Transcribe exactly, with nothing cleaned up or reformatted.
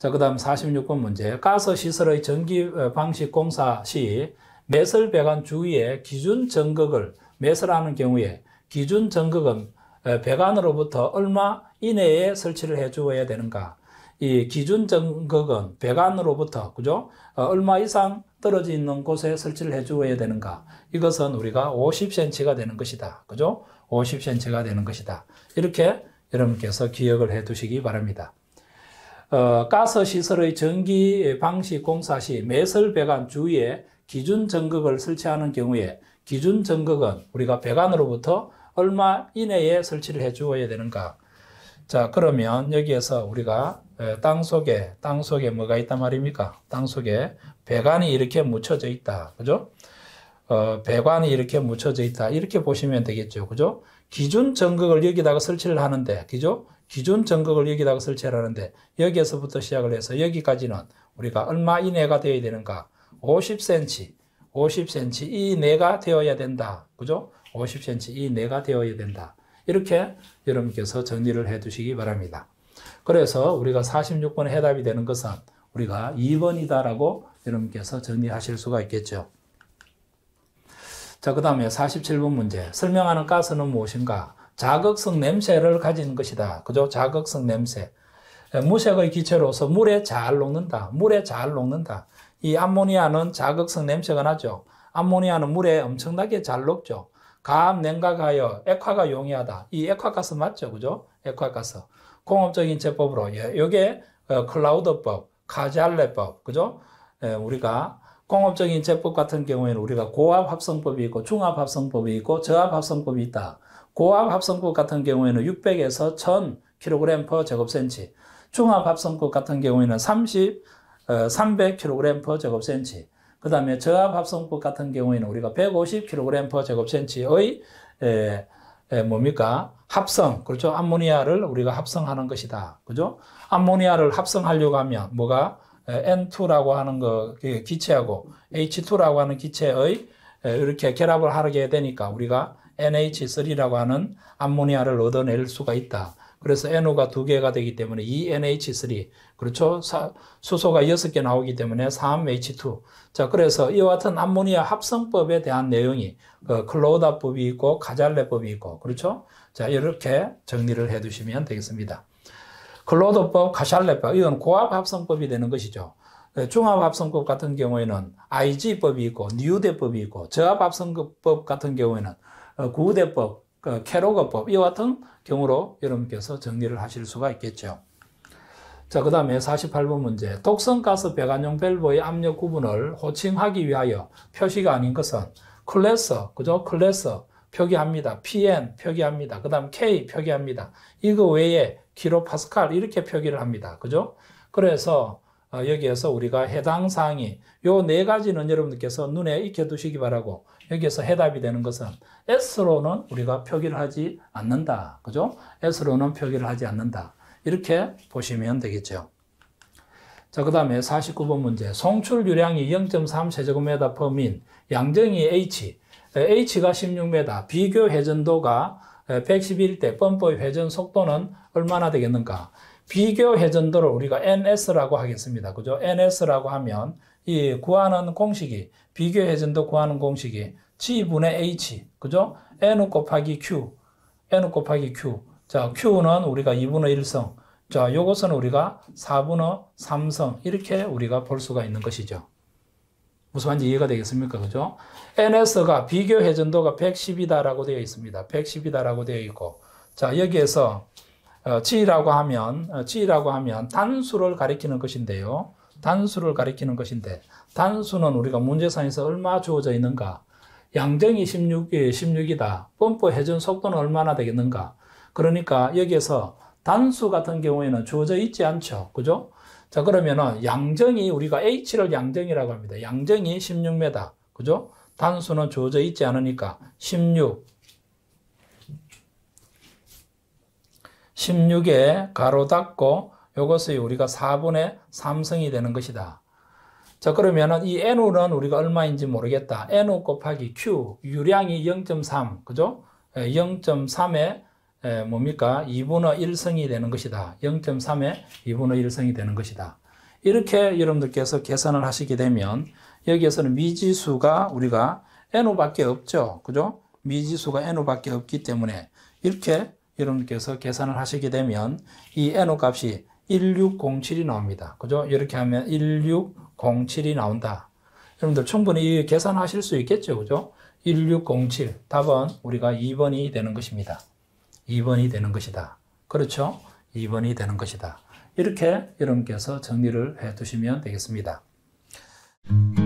자, 그 다음 사십육 번 문제. 가스시설의 전기 방식 공사 시 매설 배관 주위에 기준 전극을 매설하는 경우에 기준 전극은 배관으로부터 얼마 이내에 설치를 해 주어야 되는가? 이 기준 전극은 배관으로부터, 그죠? 얼마 이상 떨어져 있는 곳에 설치를 해 주어야 되는가? 이것은 우리가 오십 센티미터가 되는 것이다. 그죠? 오십 센티미터가 되는 것이다. 이렇게 여러분께서 기억을 해 두시기 바랍니다. 어, 가스시설의 전기 방식 공사 시 매설 배관 주위에 기준 전극을 설치하는 경우에 기준 전극은 우리가 배관으로부터 얼마 이내에 설치를 해 주어야 되는가? 자, 그러면 여기에서 우리가 땅 속에, 땅 속에 뭐가 있단 말입니까? 땅 속에 배관이 이렇게 묻혀져 있다. 그죠? 어, 배관이 이렇게 묻혀져 있다. 이렇게 보시면 되겠죠. 그죠? 기준 전극을 여기다가 설치를 하는데, 그죠? 기준 전극을 여기다가 설치를 하는데, 여기에서부터 시작을 해서 여기까지는 우리가 얼마 이내가 되어야 되는가? 오십 센티미터, 오십 센티미터 이내가 되어야 된다. 그죠? 오십 센티미터 이내가 되어야 된다. 이렇게 여러분께서 정리를 해 두시기 바랍니다. 그래서 우리가 사십육 번의 해답이 되는 것은 우리가 이 번이다라고 여러분께서 정리하실 수가 있겠죠. 자, 그 다음에 사십칠 번 문제. 설명하는 가스는 무엇인가? 자극성 냄새를 가진 것이다. 그죠? 자극성 냄새. 무색의 기체로서 물에 잘 녹는다. 물에 잘 녹는다. 이 암모니아는 자극성 냄새가 나죠. 암모니아는 물에 엄청나게 잘 녹죠. 가압 냉각하여 액화가 용이하다. 이 액화가스 맞죠? 그죠? 액화가스. 공업적인 제법으로, 예, 요게, 어, 클라우드법, 카잘레법, 그죠? 예, 우리가 공업적인 제법 같은 경우에는 우리가 고압 합성법이 있고 중압 합성법이 있고 저압 합성법이 있다. 고압 합성법 같은 경우에는 육백에서 천 킬로그램 퍼 제곱센치. 중압 합성법 같은 경우에는 삼십, 어, 삼백 킬로그램 퍼 제곱센치. 그 다음에 저압 합성법 같은 경우에는 우리가 백오십 킬로그램 퍼 제곱센치의 에, 에, 뭡니까? 합성, 그렇죠? 암모니아를 우리가 합성하는 것이다. 그죠? 암모니아를 합성하려고 하면 뭐가 엔 투라고 하는 거 기체하고 에이치 투라고 하는 기체의 이렇게 결합을 하게 되니까 우리가 엔 에이치 쓰리라고 하는 암모니아를 얻어낼 수가 있다. 그래서 엔오가 두 개가 되기 때문에 이 엔 에이치 쓰리, 그렇죠? 사, 수소가 여섯 개 나오기 때문에 삼 에이치 투. 자, 그래서 이와 같은 암모니아 합성법에 대한 내용이 그 클로우다법이 있고 카잘레법이 있고, 그렇죠? 자, 이렇게 정리를 해 두시면 되겠습니다. 클로우드법, 카잘레법, 이건 고압 합성법이 되는 것이죠. 중압 합성법 같은 경우에는 아이지법이 있고 뉴대법이 있고, 저압 합성법 같은 경우에는 구대법, 캐로거법, 이와 같은 경우로 여러분께서 정리를 하실 수가 있겠죠. 자, 그 다음에 사십팔 번 문제. 독성가스 배관용 밸브의 압력 구분을 호칭하기 위하여 표시가 아닌 것은 클래스, 그죠? 클래스 표기합니다. 피엔 표기합니다. 그 다음 K 표기합니다. 이거 외에 킬로파스칼 이렇게 표기를 합니다. 그죠? 그래서 여기에서 우리가 해당 사항이 요 네 가지는 여러분들께서 눈에 익혀 두시기 바라고, 여기에서 해답이 되는 것은 S로는 우리가 표기를 하지 않는다. 그죠? S로는 표기를 하지 않는다. 이렇게 보시면 되겠죠. 자, 그 다음에 사십구 번 문제. 송출 유량이 영 점 삼 세제곱미터 per 민, 양정이 H, H가 십육 미터, 비교 회전도가 백십일 대 펌프의 회전 속도는 얼마나 되겠는가? 비교 회전도를 우리가 엔에스라고 하겠습니다. 그죠? 엔에스라고 하면 이 구하는 공식이, 비교 회전도 구하는 공식이 G분의 H, 그죠? N 곱하기 Q, N 곱하기 Q. 자, Q는 우리가 이분의 일성. 자, 요것은 우리가 사분의 삼성. 이렇게 우리가 볼 수가 있는 것이죠. 무슨 말인지 이해가 되겠습니까? 그죠? 엔에스가 비교 회전도가 백십이다라고 되어 있습니다. 백십이다라고 되어 있고. 자, 여기에서 G라고 하면, G라고 하면 단수를 가리키는 것인데요. 단수를 가리키는 것인데, 단수는 우리가 문제상에서 얼마 주어져 있는가? 양정이 십육, 십육이다. 펌프 회전 속도는 얼마나 되겠는가? 그러니까 여기에서 단수 같은 경우에는 주어져 있지 않죠. 그죠? 자, 그러면은 양정이 우리가 H를 양정이라고 합니다. 양정이 십육 미터. 그죠? 단수는 주어져 있지 않으니까 십육. 십육에 가로 닫고 요것이 우리가 사분의 삼성이 되는 것이다. 자, 그러면은 이 N우는 우리가 얼마인지 모르겠다. N우 곱하기 Q, 유량이 영 점 삼, 그죠? 영 점 삼에 뭡니까? 이분의 일성이 되는 것이다. 영 점 삼에 이분의 일성이 되는 것이다. 이렇게 여러분들께서 계산을 하시게 되면 여기에서는 미지수가 우리가 엔오밖에 없죠. 그죠? 미지수가 엔오밖에 없기 때문에 이렇게 여러분들께서 계산을 하시게 되면 이 엔오 값이 일육공칠이 나옵니다. 그죠? 이렇게 하면 일육공칠이 나온다. 여러분들 충분히 계산하실 수 있겠죠. 그죠? 일육공칠. 답은 우리가 이 번이 되는 것입니다. 이 번이 되는 것이다. 그렇죠? 이 번이 되는 것이다. 이렇게 여러분께서 정리를 해 두시면 되겠습니다.